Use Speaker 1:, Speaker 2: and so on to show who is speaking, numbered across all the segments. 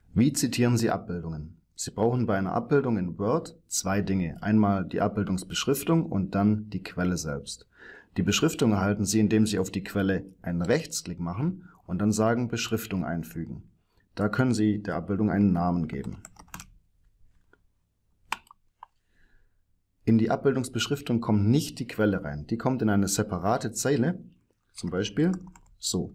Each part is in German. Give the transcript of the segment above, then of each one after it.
Speaker 1: Wie zitieren Sie Abbildungen? Sie brauchen bei einer Abbildung in Word zwei Dinge. Einmal die Abbildungsbeschriftung und dann die Quelle selbst. Die Beschriftung erhalten Sie, indem Sie auf die Quelle einen Rechtsklick machen und dann sagen Beschriftung einfügen. Da können Sie der Abbildung einen Namen geben. In die Abbildungsbeschriftung kommt nicht die Quelle rein. Die kommt in eine separate Zeile, zum Beispiel so.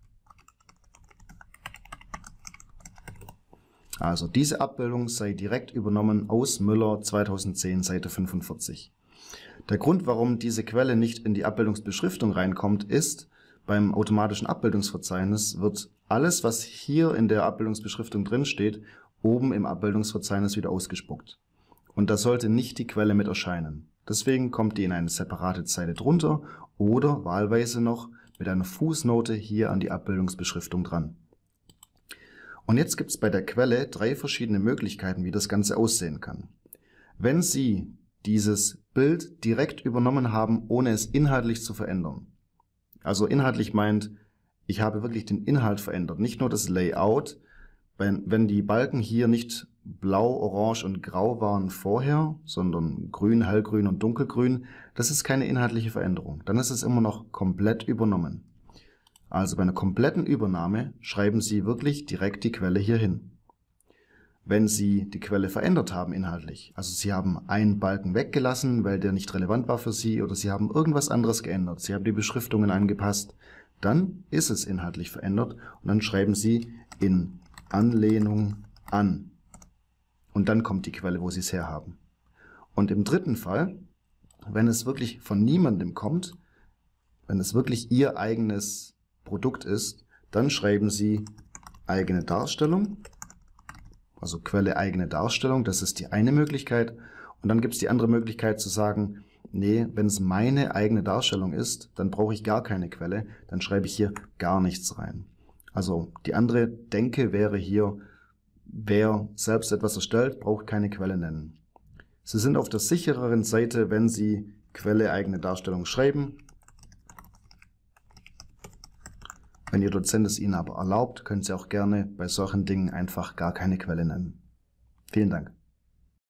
Speaker 1: Also diese Abbildung sei direkt übernommen aus Müller 2010, Seite 45. Der Grund, warum diese Quelle nicht in die Abbildungsbeschriftung reinkommt, ist, beim automatischen Abbildungsverzeichnis wird alles, was hier in der Abbildungsbeschriftung drin steht, oben im Abbildungsverzeichnis wieder ausgespuckt. Und da sollte nicht die Quelle mit erscheinen. Deswegen kommt die in eine separate Zeile drunter oder wahlweise noch mit einer Fußnote hier an die Abbildungsbeschriftung dran. Und jetzt gibt es bei der Quelle drei verschiedene Möglichkeiten, wie das Ganze aussehen kann. Wenn Sie dieses Bild direkt übernommen haben, ohne es inhaltlich zu verändern, also inhaltlich meint, ich habe wirklich den Inhalt verändert, nicht nur das Layout. Wenn die Balken hier nicht blau, orange und grau waren vorher, sondern grün, hellgrün und dunkelgrün, das ist keine inhaltliche Veränderung. Dann ist es immer noch komplett übernommen. Also bei einer kompletten Übernahme schreiben Sie wirklich direkt die Quelle hier hin. Wenn Sie die Quelle verändert haben inhaltlich, also Sie haben einen Balken weggelassen, weil der nicht relevant war für Sie, oder Sie haben irgendwas anderes geändert, Sie haben die Beschriftungen angepasst, dann ist es inhaltlich verändert und dann schreiben Sie in Anlehnung an. Und dann kommt die Quelle, wo Sie es herhaben. Und im dritten Fall, wenn es wirklich von niemandem kommt, wenn es wirklich Ihr eigenes Produkt ist, dann schreiben Sie eigene Darstellung, also Quelle eigene Darstellung, das ist die eine Möglichkeit. Und dann gibt es die andere Möglichkeit zu sagen, nee, wenn es meine eigene Darstellung ist, dann brauche ich gar keine Quelle, dann schreibe ich hier gar nichts rein. Also die andere Denke wäre hier, wer selbst etwas erstellt, braucht keine Quelle nennen. Sie sind auf der sichereren Seite, wenn Sie Quelle eigene Darstellung schreiben. Wenn Ihr Dozent es Ihnen aber erlaubt, können Sie auch gerne bei solchen Dingen einfach gar keine Quelle nennen. Vielen Dank.